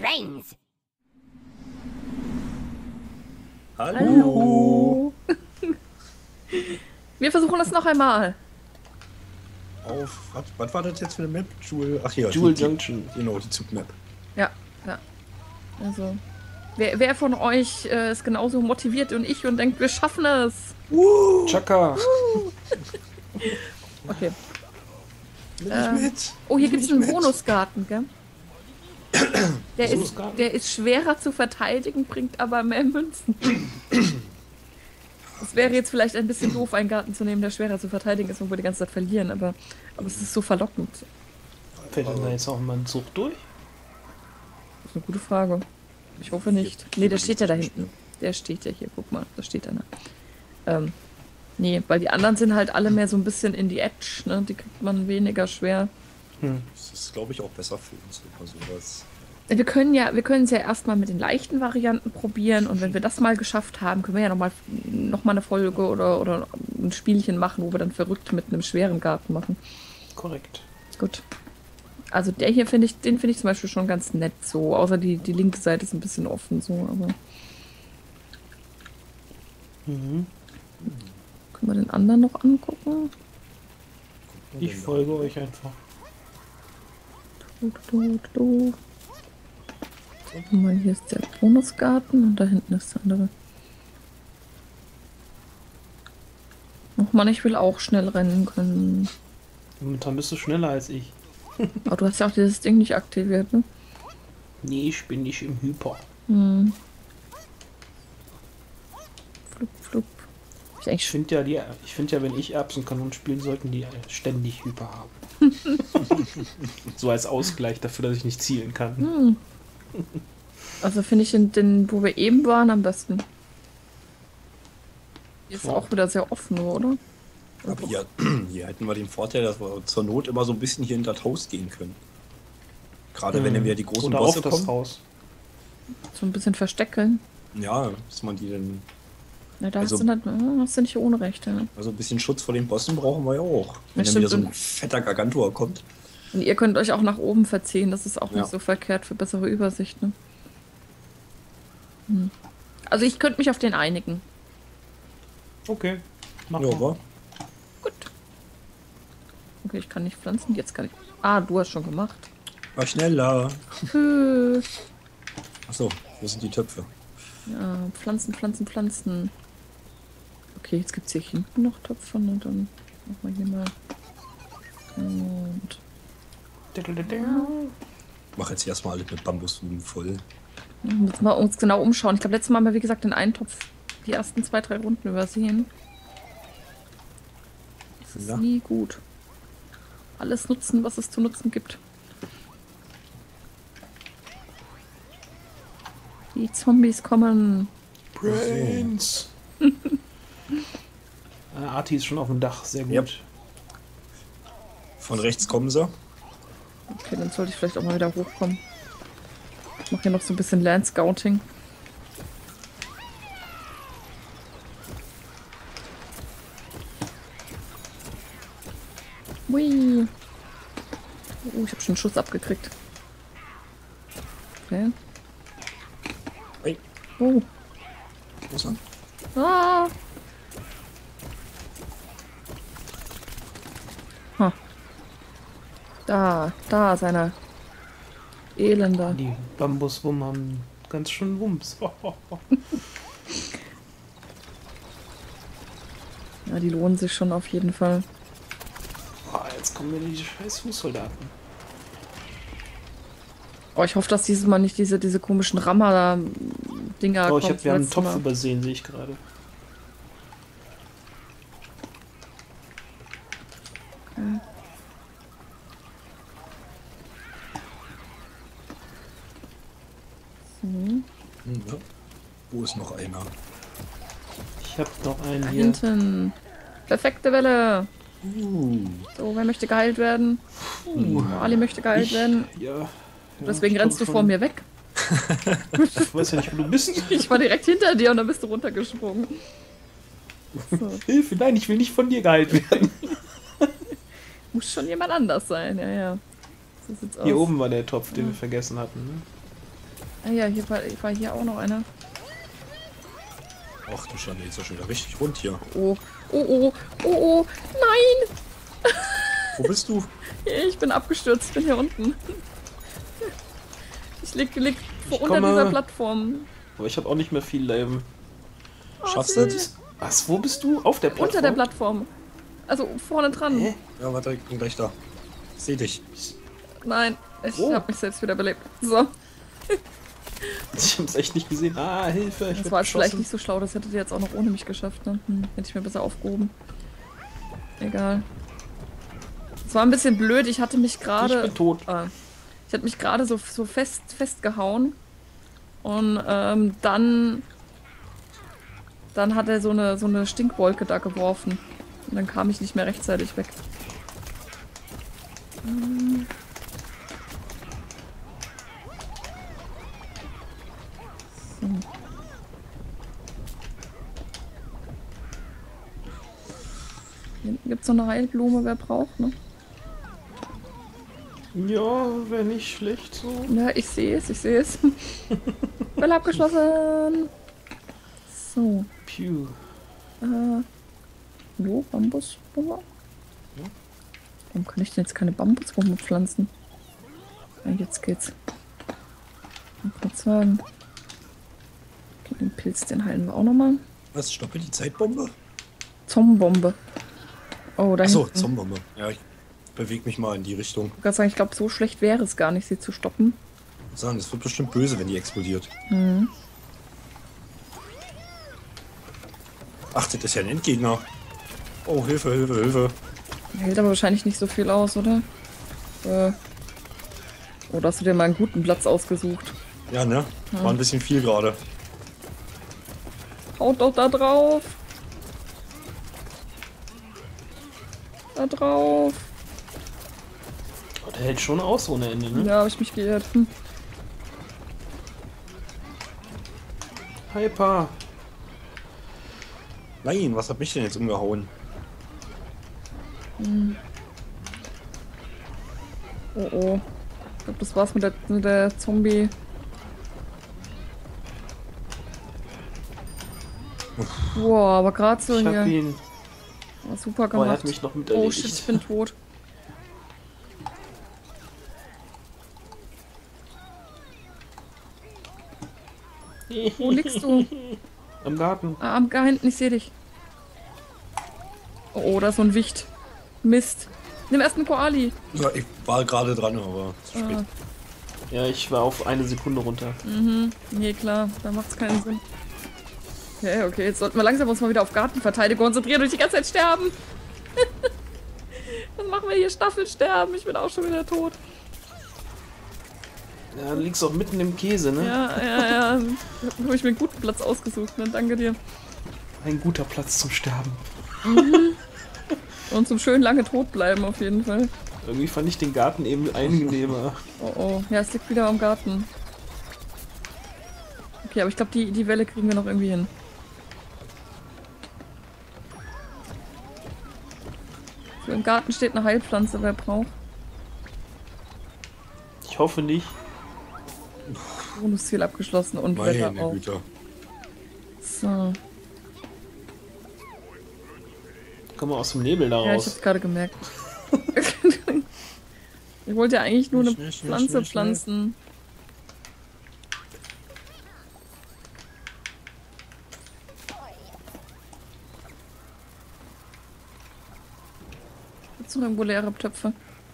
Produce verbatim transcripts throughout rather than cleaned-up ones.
brains. Hallo. Wir versuchen es noch einmal. Auf, was, was war das jetzt für eine Map? Jewel, ach ja, Jewel die, Junction. Die, genau, die Zugmap. Ja, ja. Also, wer, wer von euch äh, ist genauso motiviert und ich und denkt, wir schaffen es? Uh, Chaka. Uh. Okay. Nimm Äh, mich mit. Oh, hier Nimm gibt es mich einen mit. Bonusgarten, gell? Der ist, Bonusgarten? der ist schwerer zu verteidigen, bringt aber mehr Münzen. Es wäre jetzt vielleicht ein bisschen doof, einen Garten zu nehmen, der schwerer zu verteidigen ist und wir die ganze Zeit verlieren, aber, aber es ist so verlockend. Fällt denn da jetzt auch mal ein Zug durch? Das ist eine gute Frage. Ich hoffe nicht. Nee, der steht ja da hinten. Der steht ja hier, guck mal, da steht einer. Ähm, nee, weil die anderen sind halt alle mehr so ein bisschen in die Edge, ne? Die kriegt man weniger schwer. Hm. Das ist, glaube ich, auch besser für uns. Oder sowas. Wir können ja, wir können es ja erstmal mit den leichten Varianten probieren und wenn wir das mal geschafft haben, können wir ja nochmal noch mal eine Folge oder, oder ein Spielchen machen, wo wir dann verrückt mit einem schweren Garten machen. Korrekt. Gut. Also der hier finde ich, den finde ich zum Beispiel schon ganz nett so, außer die, die linke Seite ist ein bisschen offen so, aber. Mhm. Können wir den anderen noch angucken? Ich folge euch einfach. Du, du, du. Guck mal, hier ist der Bonusgarten und da hinten ist der andere. Och Mann, ich will auch schnell rennen können. Momentan bist du schneller als ich. Aber du hast ja auch dieses Ding nicht aktiviert, ne? Nee, ich bin nicht im Hyper. Hm. Flup, flup. Ich Ich eigentlich finde ja, die, ich finde ja, wenn ich Erbsenkanonen spielen, sollten die ständig Hyper haben. So als Ausgleich dafür, dass ich nicht zielen kann. Hm. Also finde ich den, den, wo wir eben waren, am besten. Hier ist Ja. auch wieder sehr offen, oder? Aber hier, hier hätten wir den Vorteil, dass wir zur Not immer so ein bisschen hier hinter das Haus gehen können. Gerade wenn dann wieder die großen Oder Bosse auf das kommen. Haus. So ein bisschen versteckeln. Ja, dass man die dann. Ja, da Also- hast, du nicht, ah, hast du nicht ohne Recht. Ja. Also ein bisschen Schutz vor den Bossen brauchen wir ja auch. Wenn Ja, dann wieder stimmt. so ein fetter Gargantua kommt. Und ihr könnt euch auch nach oben verziehen. Das ist auch Ja. nicht so verkehrt für bessere Übersicht. Ne? Hm. Also ich könnte mich auf den einigen. Okay. Mach Ja, mal. wa? Gut. Okay, ich kann nicht pflanzen. Jetzt kann ich. Ah, du hast schon gemacht. War schneller. Hö. Achso, wo sind die Töpfe? Ja, pflanzen, pflanzen, pflanzen. Okay, jetzt gibt es hier hinten noch Töpfe. Und dann machen wir hier mal. Und. Mach jetzt erstmal alles mit Bambusrüben voll. Müssen wir uns genau umschauen. Ich glaube, letztes Mal haben wir, wie gesagt, den einen Topf die ersten zwei, drei Runden übersehen. Das ist Ja. nie gut. Alles nutzen, was es zu nutzen gibt. Die Zombies kommen. Brains. Ah, Arti ist schon auf dem Dach, sehr gut. Yep. Von rechts kommen sie. Okay, dann sollte ich vielleicht auch mal wieder hochkommen. Ich mache hier noch so ein bisschen Land Scouting. Hui. Oh, ich habe schon einen Schuss abgekriegt. Okay. Hey, Oh. wo ist er? Ah. Ha. Da, da ist einer. Elender. Die Bambuswurm haben ganz schön Wumms. Ja, die lohnen sich schon auf jeden Fall. Ah, jetzt kommen wieder die scheiß Fußsoldaten. Oh, ich hoffe, dass dieses Mal nicht diese, diese komischen Rammer-Dinger Oh, ich kommen. hab, wir haben einen letztes Topf Mal. übersehen, sehe ich gerade. Mhm. Hm, ja. Wo ist noch einer? Ich hab noch einen Da hier. hinten. Perfekte Welle. Uh, So, wer möchte geheilt werden? Uh, Ali möchte geheilt Ich, werden. ja, ja. Deswegen ich rennst du komm vor schon. mir weg. Ich weiß ja nicht, wo du bist. Ich war direkt hinter dir und dann bist du runtergesprungen. So. Hilfe, nein, ich will nicht von dir geheilt werden. Muss schon jemand anders sein, ja, ja. So sieht's aus. Hier oben war der Topf, den wir vergessen hatten. Ne? Ah ja, hier war, war hier auch noch einer. Ach du Schande, ist ja schon wieder richtig rund hier. Oh, oh, oh, oh, oh, nein! Wo bist du? Ich bin abgestürzt, bin hier unten. Ich lieg, lieg Ich unter komme. dieser Plattform. Aber ich habe auch nicht mehr viel Leben. Oh, Schaffst du nee. das? Was, wo bist du? Auf der Plattform? Unter der Plattform. Also vorne dran. Hä? Ja, warte, ich bin gleich da. Ich seh dich. Nein, ich Oh. habe mich selbst wieder belebt. So, Ich hab's echt nicht gesehen. Ah, Hilfe. Ich das werd war jetzt vielleicht beschossen. nicht so schlau. Das hättet ihr jetzt auch noch ohne mich geschafft. Ne? Hm, hätte ich mir besser aufgehoben. Egal. Es war ein bisschen blöd. Ich hatte mich Ich gerade... bin tot. Äh, ich hatte mich gerade so, so fest festgehauen. Und ähm, dann... Dann hat er so eine, so eine Stinkwolke da geworfen. Und dann kam ich nicht mehr rechtzeitig weg. Hm. So. Hier hinten gibt es noch eine Heilblume, wer braucht, ne? Ja, wäre nicht schlecht so. Ja, ich sehe es, ich sehe es. Well abgeschlossen. So. Piu. Äh. Hallo, Bambusbombe? Warum kann ich denn jetzt keine Bambusbombe pflanzen? Ah, jetzt geht's. Ich wollte gerade sagen. Okay, den Pilz, den heilen wir auch nochmal. Was? Stoppe die Zeitbombe? Zombombe. Oh, da Achso, hinten. Zombombe. Ja, ich bewege mich mal in die Richtung. Ich wollte gerade sagen, ich glaube, so schlecht wäre es gar nicht, sie zu stoppen. Ich würde sagen, das wird bestimmt böse, wenn die explodiert. Mhm. Ach, das ist ja ein Endgegner. Oh, Hilfe, Hilfe, Hilfe. Hält aber wahrscheinlich nicht so viel aus, oder? Äh. Oder hast du dir mal einen guten Platz ausgesucht? Ja, ne? War ein bisschen viel gerade. Haut doch da drauf! Da drauf! Oh, der hält schon aus ohne Ende, ne? Ja, habe ich mich geirrt. Hm. Hyper. Nein, was hat mich denn jetzt umgehauen? Oh oh. Ich glaube, das war's mit der, mit der Zombie. Wow, aber gerade so Ich hab hier. ihn. War super Oh, er gemacht. hat mich noch mit Oh erledigt. shit, ich bin tot. Wo liegst du? Im Garten. Ah, am Gar hinten, ich sehe dich. Oh, oh, da ist so ein Wicht. Mist. Nimm erst einen Koali. Ja, ich war gerade dran, aber zu spät. Ah, Ja, ich war auf eine Sekunde runter. mhm. Nee, klar, da macht's keinen Sinn. Okay, okay, jetzt sollten wir langsam uns mal wieder auf Gartenverteidigung konzentrieren und die ganze Zeit sterben. Was machen wir hier? Staffelsterben. Ich bin auch schon wieder tot. Ja, du liegst auch mitten im Käse, ne? Ja, ja, ja. Da habe ich mir einen guten Platz ausgesucht, ne? Danke dir. Ein guter Platz zum Sterben. Und zum schön lange tot bleiben auf jeden Fall. Irgendwie fand ich den Garten eben angenehmer. Oh oh. Ja, es liegt wieder am Garten. Okay, aber ich glaube, die, die Welle kriegen wir noch irgendwie hin. So, im Garten steht eine Heilpflanze, wer braucht. Ich hoffe nicht. Bonusziel abgeschlossen und Wetter Meine auch. Güte. So. Komm mal aus dem Nebel da Ja, ich raus. hab's gerade gemerkt. Ich wollte ja eigentlich nur eine Schnell, schnell, Pflanze schnell, schnell. pflanzen. Gibt's noch irgendwo leere Töpfe?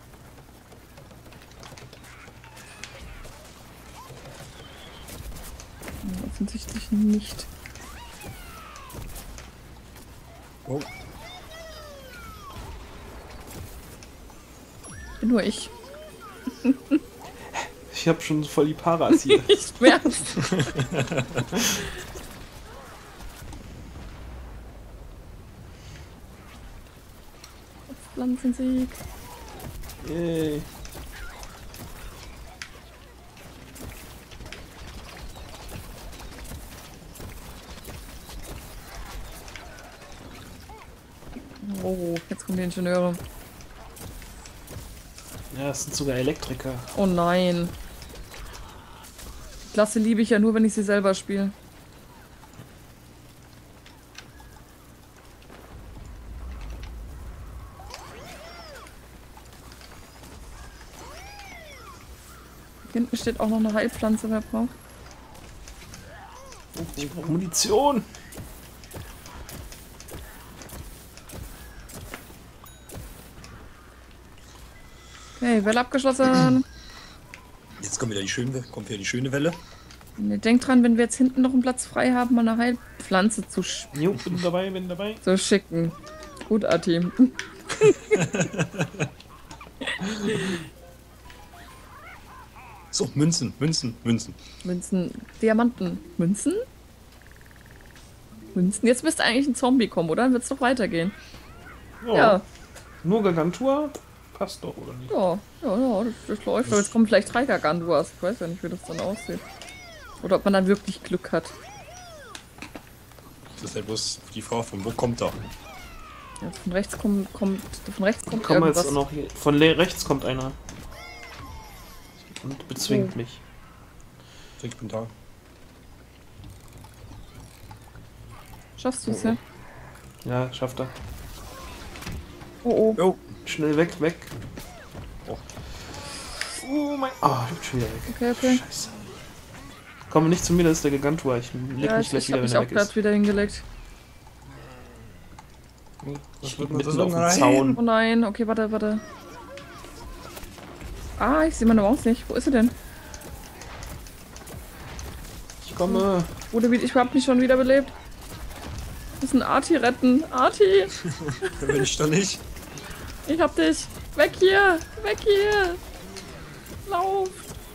Hm, offensichtlich nicht. Oh, Bin nur ich. Ich hab schon voll die Paras hier. Ich merk's. Pflanzensieg. Yay. Oh, jetzt kommen die Ingenieure. Ja, es sind sogar Elektriker. Oh nein. Klasse liebe ich ja nur, wenn ich sie selber spiele. Hinten steht auch noch eine Heilpflanze, wer braucht. Ich brauche Munition. Okay, Welle abgeschlossen. Jetzt kommt wieder die schöne, kommt wieder die schöne Welle. Denkt dran, wenn wir jetzt hinten noch einen Platz frei haben, mal eine Heilpflanze zu, sch Jo, bin dabei, bin dabei. zu schicken. Gut, Arti. So, Münzen, Münzen, Münzen. Münzen. Diamanten. Münzen? Münzen. Jetzt müsste eigentlich ein Zombie kommen, oder? Dann wird es doch weitergehen. Ja. Ja. Nur Gargantua? Passt doch, oder nicht? Ja, ja, ja, das, das läuft. Aber jetzt kommen vielleicht drei Gargantuas. Ich weiß ja nicht, wie das dann aussieht. Oder ob man dann wirklich Glück hat. Das ist ja bloß die Frage, von wo kommt er? Ja, von rechts kommt, kommt, von rechts kommt Kommen wir irgendwas. jetzt auch noch hier. Von le- rechts kommt einer. Und bezwingt Oh. mich. Ich bin da. Schaffst du es ja? Ja, schafft er. Oh, oh. Jo. Schnell weg, weg. Oh. Oh mein. Ah, ich bin schon wieder weg. Okay, okay. Scheiße. Komm nicht zu mir, das ist der Gargantua. Ich leg Ja, mich ich, gleich ich wieder, hab mich wenn er auch weg gerade ist. wieder hingelegt. Was Ich wird lieg man so mitten auf sagen? dem Nein. Zaun. Oh nein, okay, warte, warte. Ah, ich sehe meine Maus nicht. Wo ist sie denn? Ich komme. Wurde wie- ich hab mich schon wiederbelebt. Ich muss einen Arti retten. Arti, Da bin ich doch nicht. ich hab dich. Weg hier, weg hier. Lauf.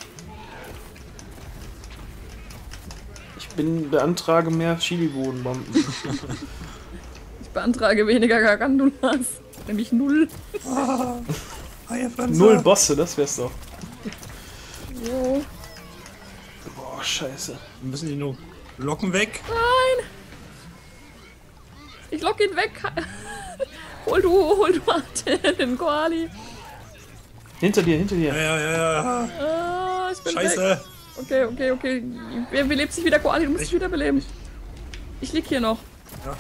Ich bin beantrage mehr Chili-Bohnenbomben. Ich beantrage weniger Gargantulas. Nämlich null. Ah, Heilpflanze. Null Bosse, das wär's doch. So. Boah, scheiße. Wir müssen die nur locken weg. Nein. Ich lock ihn weg. Hol du, hol du Arti, den Koali. Hinter dir, hinter Ja, dir. ja, ja, ja. Ah, ich bin weg. Scheiße. Okay, okay, okay. Wer belebt sich wieder, Koali? Du musst dich wiederbeleben. Ich lieg hier noch. Ja.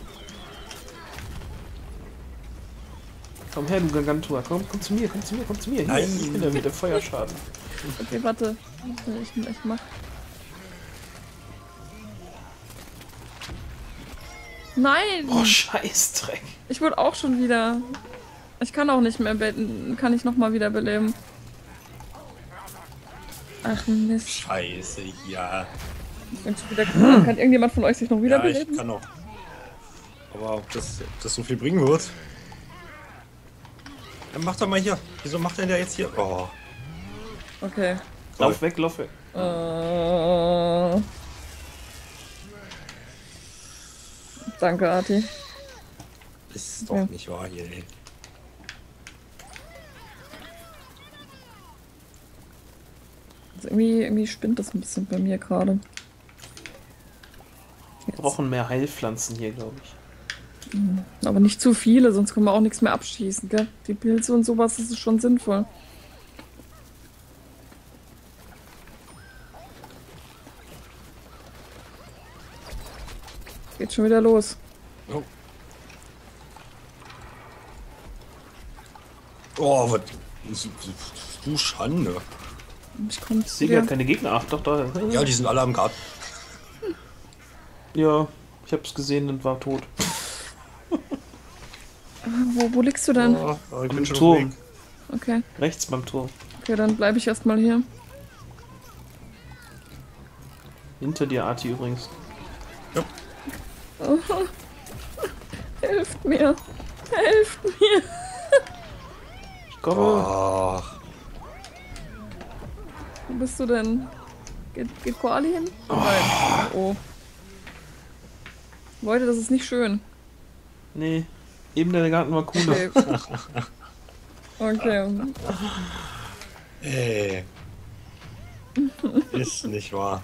Komm her, du Gargantua. Komm, komm zu mir, komm zu mir, komm zu mir. Hier, Nein. ich bin da wieder Feuerschaden. Okay, warte. Ich, ich mach. Nein! Boah, Scheißdreck. Ich wurde auch schon wieder. Ich kann auch nicht mehr beten. Kann ich nochmal wieder beleben. Ach Mist. Scheiße, ja. Ich bin schon wieder. Kann irgendjemand von euch sich noch Ja, wiederbeleben? ich kann noch. Aber ob das, ob das so viel bringen wird? Dann mach doch mal hier. Wieso macht denn der jetzt hier? Oh. Okay. Lauf weg, lauf weg. Äh... Danke, Arti. Ist doch Ja. nicht wahr hier, ey. Also irgendwie, irgendwie spinnt das ein bisschen bei mir gerade. Wir brauchen mehr Heilpflanzen hier, glaube ich. Aber nicht zu viele, sonst können wir auch nichts mehr abschießen, gell? Die Pilze und sowas, das ist schon sinnvoll. Geht schon wieder los. Oh, oh was? Du Schande. Ich komme Ich zu sehe dir. gar keine Gegner. Ach, doch, da. Ja, die sind alle am Garten. Ja, ich hab's gesehen und war tot. Wo, wo liegst du denn? Oh, oh, ich bin Am schon Turm. auf dem Weg. Okay, Rechts beim Turm. okay, dann bleibe ich erstmal hier. Hinter dir, Arti übrigens. Oh. Helft mir! Helft mir! Ich komme. Oh, Wo bist du denn? Geht, geht Koali hin? Nein. Oh. Leute, das ist nicht schön. Nee, eben der Garten war cooler. Okay. Okay. ey. Ist nicht wahr.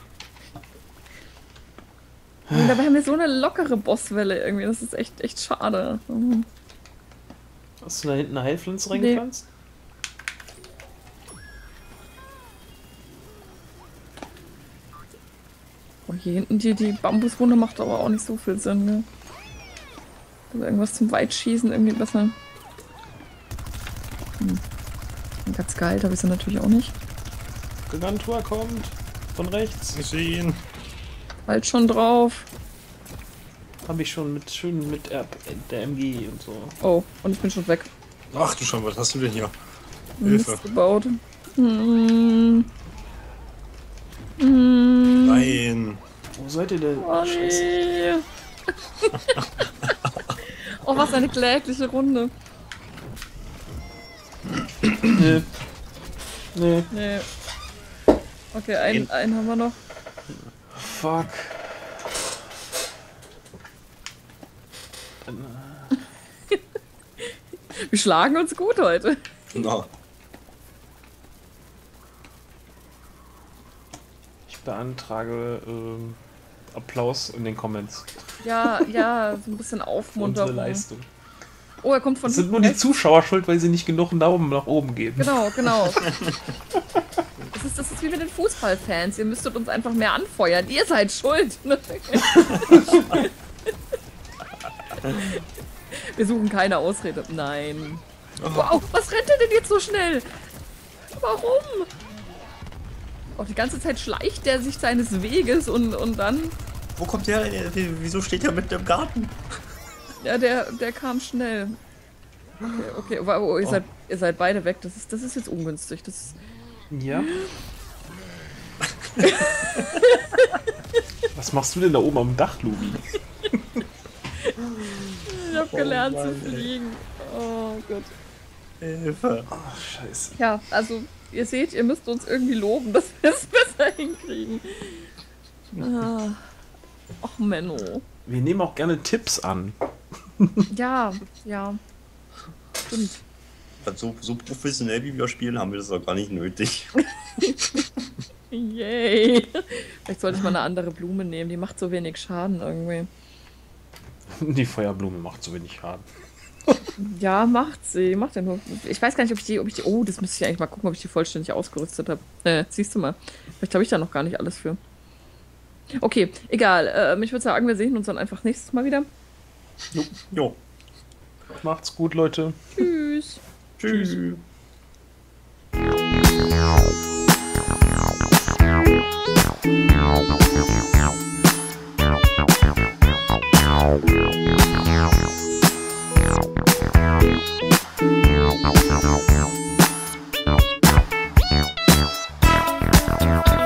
Und dabei haben wir so eine lockere Bosswelle irgendwie. Das ist echt, echt schade. Mhm. Hast du da hinten eine Heilpflanze Nee. reingepflanzt? Oh, hier hinten die, die Bambuswunde macht aber auch nicht so viel Sinn, ne? Also irgendwas zum Weitschießen irgendwie besser. Hm. Ganz geil, habe ich sie natürlich auch nicht. Gigantua kommt. Von rechts. Ich sehe ihn. Halt schon drauf. Habe ich schon mit schön mit der, der M G und so. Oh, und ich bin schon weg. Ach du schon, was hast du denn hier? Mist Hilfe. gebaut. Hm. Hm. Nein. Wo seid ihr denn? Oh, nee. Oh, was eine klägliche Runde. Nee. Nee. Nee. Okay, einen, einen haben wir noch. Fuck. Wir schlagen uns gut heute. Na, Ich beantrage ähm, Applaus in den Comments. Ja, ja, so ein bisschen Für unsere Aufmunterung. Leistung. Oh, er kommt von Das sind nur hinten die rechts. Zuschauer schuld, weil sie nicht genug Daumen nach oben geben. Genau, genau. Das ist, das ist wie mit den Fußballfans. Ihr müsstet uns einfach mehr anfeuern. Ihr seid schuld. Wir suchen keine Ausrede. Nein. Wow, was rennt er denn jetzt so schnell? Warum? Auch die ganze Zeit schleicht er sich seines Weges und, und dann... wo kommt der? der- Wieso steht er mitten im Garten? Ja, der, der kam schnell. Okay, okay. Oh, oh, ihr, Oh. seid, ihr seid beide weg. Das ist, das ist jetzt ungünstig. Das ist, Ja. Was machst du denn da oben am Dach, Lubi? ich hab gelernt Mann, zu ey. fliegen. Oh Gott. Hilfe. Oh, scheiße. Ja, also ihr seht, ihr müsst uns irgendwie loben, dass wir es besser hinkriegen. Ah. Och, Menno. Wir nehmen auch gerne Tipps an. Ja, ja. Stimmt. So, so professionell wie wir spielen, haben wir das auch gar nicht nötig. Yay. Vielleicht sollte ich mal eine andere Blume nehmen. Die macht so wenig Schaden irgendwie. Die Feuerblume macht so wenig Schaden. Ja, macht sie. Macht ja nur. Ich weiß gar nicht, ob ich die, ob ich die. Oh, das müsste ich eigentlich mal gucken, ob ich die vollständig ausgerüstet habe. Äh, siehst du mal. Vielleicht habe ich da noch gar nicht alles für. Okay, egal. Ähm, ich würde sagen, wir sehen uns dann einfach nächstes Mal wieder. Jo. jo. Macht's gut, Leute. Tschüss. Tschüss. Meow.